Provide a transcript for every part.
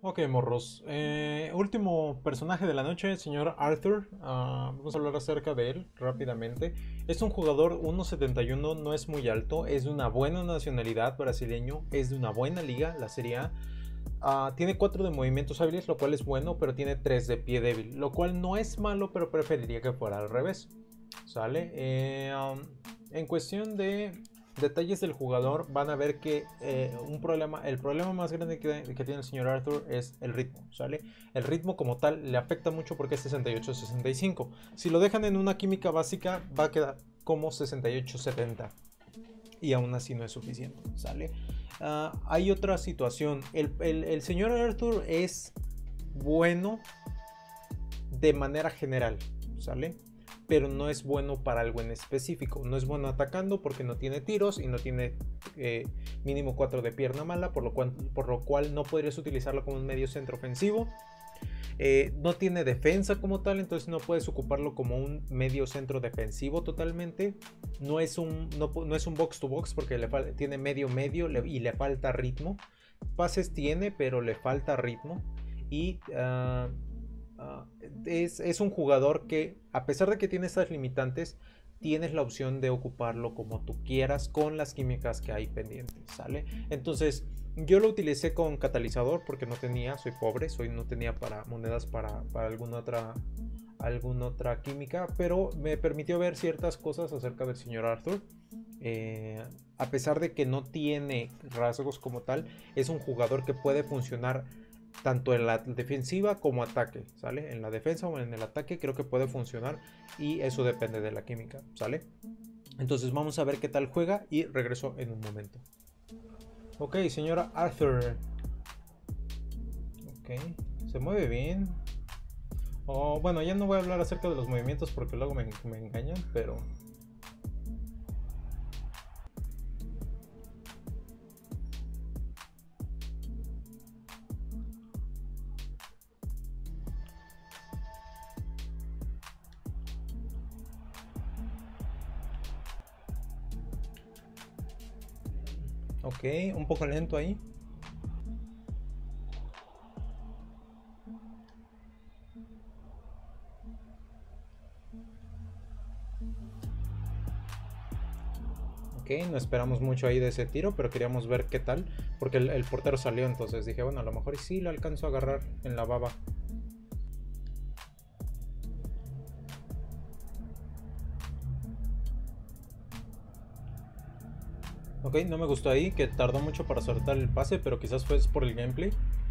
Ok, morros. Último personaje de la noche, señor Arthur. Vamos a hablar acerca de él rápidamente. Es un jugador 1.71, no es muy alto, es de una buena nacionalidad brasileño, es de una buena liga, la Serie A. Tiene 4 de movimientos hábiles, lo cual es bueno, pero tiene 3 de pie débil, lo cual no es malo, pero preferiría que fuera al revés. ¿Sale? En cuestión de detalles del jugador, van a ver que el problema más grande que tiene el señor Arthur es el ritmo, ¿sale? El ritmo como tal le afecta mucho porque es 68-65. Si lo dejan en una química básica, va a quedar como 68-70. Y aún así no es suficiente, ¿sale? Hay otra situación. El señor Arthur es bueno de manera general, ¿sale? Pero no es bueno para algo en específico. No es bueno atacando porque no tiene tiros y no tiene mínimo 4 de pierna mala, por lo cual no podrías utilizarlo como un medio centro ofensivo. No tiene defensa como tal, entonces no puedes ocuparlo como un medio centro defensivo totalmente. No es un box to box porque tiene medio y le falta ritmo. Pases tiene, pero le falta ritmo. Y es un jugador que, a pesar de que tiene estas limitantes, tienes la opción de ocuparlo como tú quieras con las químicas que hay pendientes, ¿sale? Entonces, yo lo utilicé con catalizador porque no tenía, soy pobre, no tenía monedas para alguna otra química, pero me permitió ver ciertas cosas acerca del señor Arthur. A pesar de que no tiene rasgos como tal, es un jugador que puede funcionar tanto en la defensiva como ataque, ¿sale? En la defensa o en el ataque creo que puede funcionar y eso depende de la química, ¿sale? Entonces vamos a ver qué tal juega y regreso en un momento. Ok, señora Arthur. Ok, se mueve bien. Bueno, ya no voy a hablar acerca de los movimientos porque luego me engañan, pero... Ok, un poco lento ahí. Ok, no esperamos mucho ahí de ese tiro, pero queríamos ver qué tal, porque el portero salió, entonces dije, bueno, a lo mejor sí lo alcanzo a agarrar en la baba. Ok, no me gustó ahí, que tardó mucho para soltar el pase, pero quizás fue por el gameplay.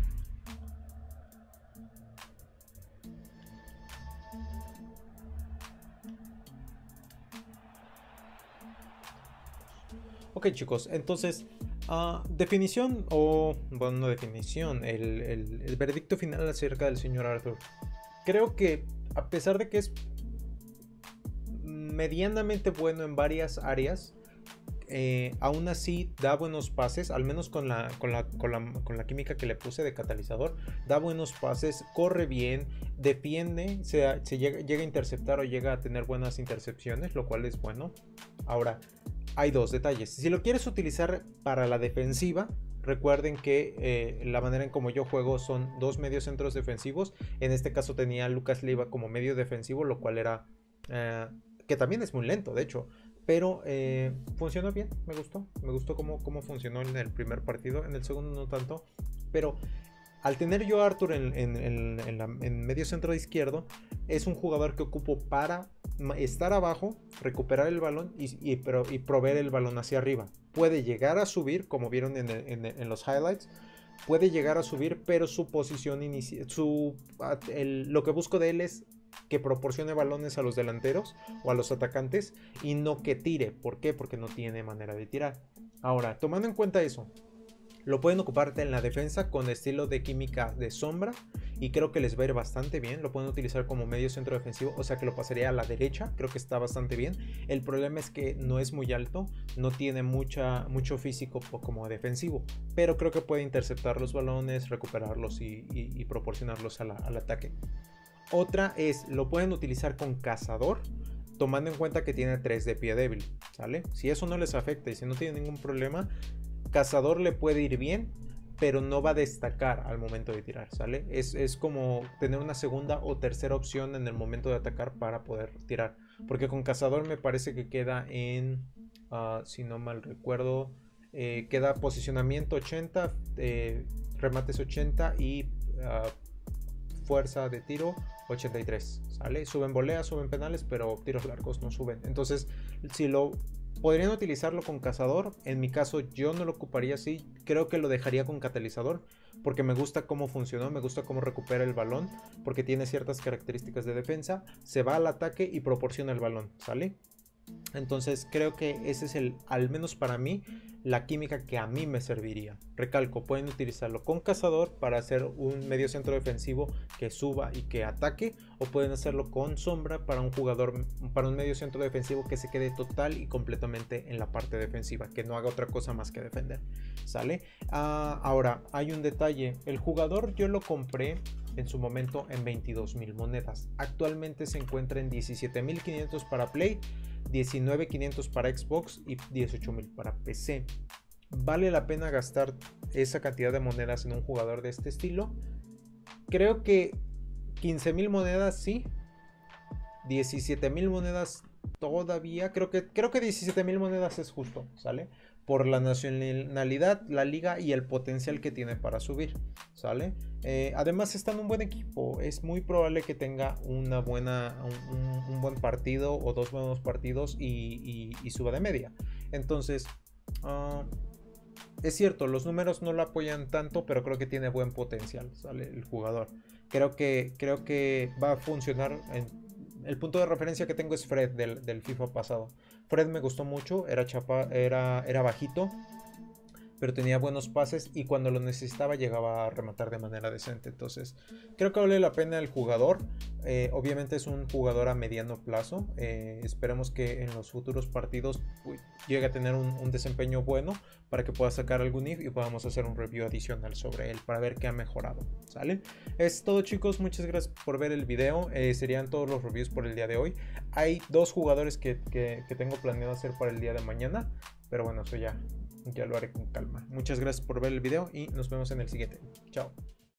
Ok, chicos, entonces, definición bueno, no definición, el veredicto final acerca del señor Arthur. Creo que, a pesar de que es medianamente bueno en varias áreas, aún así da buenos pases, al menos con la química que le puse de catalizador, da buenos pases, corre bien, defiende, se llega a interceptar o llega a tener buenas intercepciones, lo cual es bueno. Ahora, hay dos detalles. Si lo quieres utilizar para la defensiva, recuerden que la manera en como yo juego son dos medios centros defensivos. En este caso tenía a Lucas Leiva como medio defensivo, lo cual era... que también es muy lento, de hecho. Pero funcionó bien, me gustó cómo funcionó en el primer partido, en el segundo no tanto, pero al tener yo a Arthur en medio centro de izquierdo, es un jugador que ocupo para estar abajo, recuperar el balón y proveer el balón hacia arriba. Puede llegar a subir, como vieron en los highlights, puede llegar a subir, pero su posición inicial, lo que busco de él es que proporcione balones a los delanteros o a los atacantes y no que tire. ¿Por qué? Porque no tiene manera de tirar. Ahora, tomando en cuenta eso, lo pueden ocupar en la defensa con estilo de química de sombra y creo que les va a ir bastante bien. Lo pueden utilizar como medio centro defensivo, o sea que lo pasaría a la derecha, creo que está bastante bien. El problema es que no es muy alto, no tiene mucho físico como defensivo, pero creo que puede interceptar los balones, recuperarlos y proporcionarlos al ataque. Otra es, lo pueden utilizar con cazador, tomando en cuenta que tiene 3 de pie débil, ¿sale? Si eso no les afecta y si no tienen ningún problema, cazador le puede ir bien, pero no va a destacar al momento de tirar, ¿sale? Es como tener una segunda o tercera opción en el momento de atacar para poder tirar. Porque con cazador me parece que queda en, si no mal recuerdo, queda posicionamiento 80, remates 80 y fuerza de tiro 83, ¿sale? Suben voleas, suben penales, pero tiros largos no suben. Entonces, si lo podrían utilizarlo con cazador, en mi caso yo no lo ocuparía así, creo que lo dejaría con catalizador, porque me gusta cómo funcionó, me gusta cómo recupera el balón, porque tiene ciertas características de defensa, se va al ataque y proporciona el balón, ¿sale? Entonces creo que ese es al menos para mí, la química que a mí me serviría. Recalco, pueden utilizarlo con cazador para hacer un medio centro defensivo que suba y que ataque, o pueden hacerlo con sombra para un jugador, para un medio centro defensivo que se quede total y completamente en la parte defensiva, que no haga otra cosa más que defender, ¿sale? Ahora, hay un detalle, el jugador yo lo compré en su momento en 22,000 monedas, actualmente se encuentra en 17,500 para Play, 19,500 para Xbox y 18,000 para PC. ¿Vale la pena gastar esa cantidad de monedas en un jugador de este estilo? Creo que 15,000 monedas sí, 17,000 monedas todavía, creo que 17,000 monedas es justo, ¿sale? Por la nacionalidad, la liga y el potencial que tiene para subir, ¿sale? Además está en un buen equipo, es muy probable que tenga una buena, un buen partido o dos buenos partidos y suba de media. Entonces, es cierto, los números no lo apoyan tanto, pero creo que tiene buen potencial, ¿sale? El jugador. Creo que va a funcionar. El punto de referencia que tengo es Fred del FIFA pasado. Fred me gustó mucho, era bajito, pero tenía buenos pases y cuando lo necesitaba llegaba a rematar de manera decente. Entonces creo que vale la pena el jugador. Obviamente es un jugador a mediano plazo. Esperemos que en los futuros partidos llegue a tener un desempeño bueno para que pueda sacar algún if y podamos hacer un review adicional sobre él para ver qué ha mejorado, ¿sale? Es todo, chicos, muchas gracias por ver el video. Serían todos los reviews por el día de hoy. Hay dos jugadores que tengo planeado hacer para el día de mañana, pero bueno, eso ya lo haré con calma. Muchas gracias por ver el video y nos vemos en el siguiente. Chao.